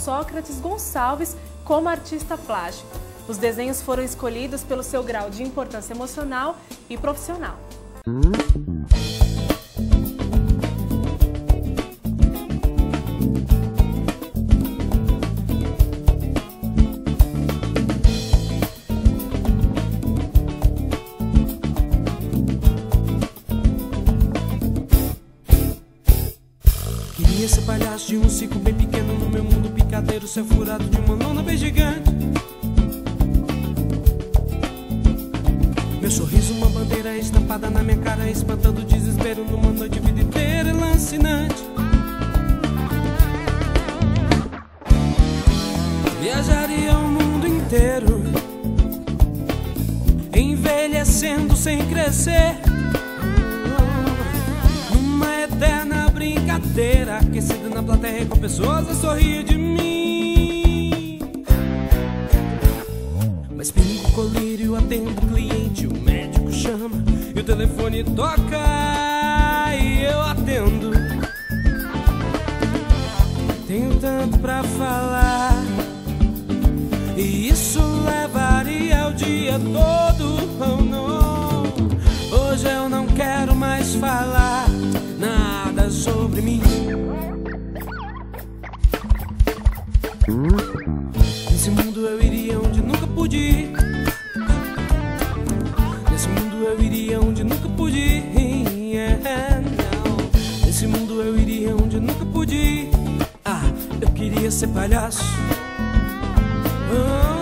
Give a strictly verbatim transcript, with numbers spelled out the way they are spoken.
Sócrates Gonçalves como artista plástico. Os desenhos foram escolhidos pelo seu grau de importância emocional e profissional. Queria ser palhaço de um circo bem pequeno no meu mundo picadeiro, ser furado de uma lona bem gigante. Meu sorriso, uma bandeira estampada na minha cara, espantando o desespero numa noite vida inteira lancinante. Viajaria o mundo inteiro, envelhecendo sem crescer, numa eterna brincadeira, aquecida na plateia com pessoas a sorrir de mim. Mas pingo colírio, atendo o cliente, o médico chama e o telefone toca e eu atendo. Tenho tanto pra falar e isso levaria o dia todo. Oh, não. Hoje eu não quero mais falar nada sobre mim. Nesse mundo eu iria onde nunca pude ir. Nesse mundo eu iria onde nunca pude ir. Yeah, não. Nesse mundo eu iria onde nunca pude ir. Ah, eu queria ser palhaço. Oh.